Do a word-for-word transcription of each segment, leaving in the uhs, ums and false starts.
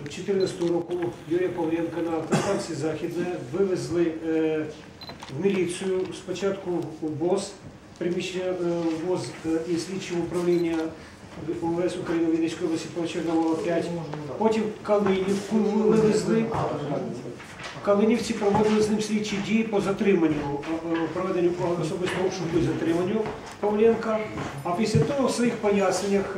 чотирнадцятого року Юрія Павленка на автостанції Західне вивезли е, в міліцію спочатку у БОЗ, приміщення е, БОЗ е, і слідчого управління УМВС України Вінницької області по Чорновола п'ять. Потім Калинівку вивезли. В Калинівці проводили з ним слідчі дії по затриманню, проведенню особистого обшуку і затриманню Павленка. А після того в своїх поясненнях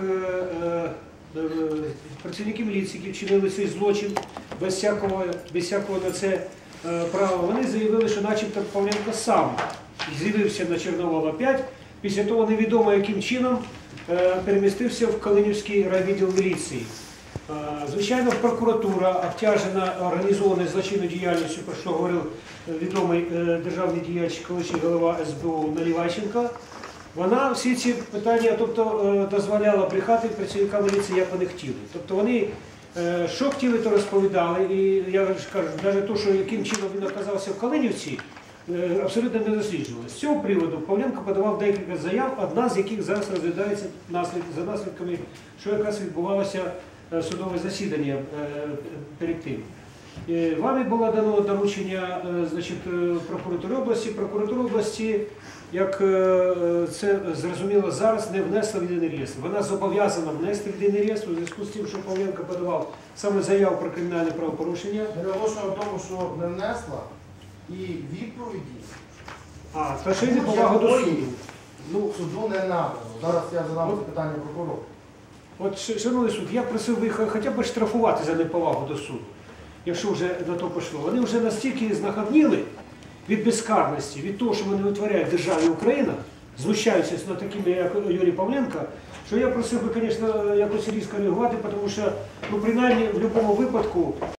працівники міліції, які вчинили цей злочин без всякого, без всякого на це права, вони заявили, що начебто Павленко сам з'явився на Чорновола п'ять, після того невідомо яким чином перемістився в Калинівський райвідділ міліції. Звичайно, прокуратура, обтяжена організованою злочинною діяльністю, про що говорив відомий державний діяч, колишній голова ес бе у Наливайченко, вона всі ці питання тобто, дозволяла брехати працівникам міліції, як вони хотіли. Тобто вони що хотіли, то розповідали. І я ж кажу, навіть те, що яким чином він оказався в Калинівці, абсолютно не досліджувалося. З цього приводу Павленко подавав декілька заяв, одна з яких зараз розглядається за наслідками, що якраз відбувалося судове засідання перед тим. Вами було дано доручення значить, прокуратури області. Прокуратура області, як це зрозуміло зараз, не внесла в єдиний реєстр. Вона зобов'язана внести в єдиний реєстр у зв'язку з тим, що Павленко подавав саме заяву про кримінальне правопорушення. Наголошую в тому, що не внесла і відповіді. А, та ще й неповага до суду. Ну, суду не надано. Зараз я задам це питання прокурору. От, шановний суд, я просив би хоча б штрафувати за неповагу до суду, якщо вже на то пішло. Вони вже настільки знахабніли від безкарності, від того, що вони витворяють в державі Україна, знущаються над такими, як Юрій Павленко, що я просив би, звісно, якось різко реагувати, тому що, ну, принаймні, в будь-якому випадку